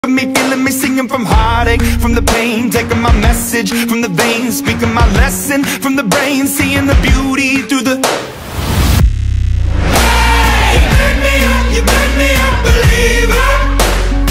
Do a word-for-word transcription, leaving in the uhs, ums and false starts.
Me feeling me singing from heartache, from the pain, taking my message from the veins, speaking my lesson from the brain, seeing the beauty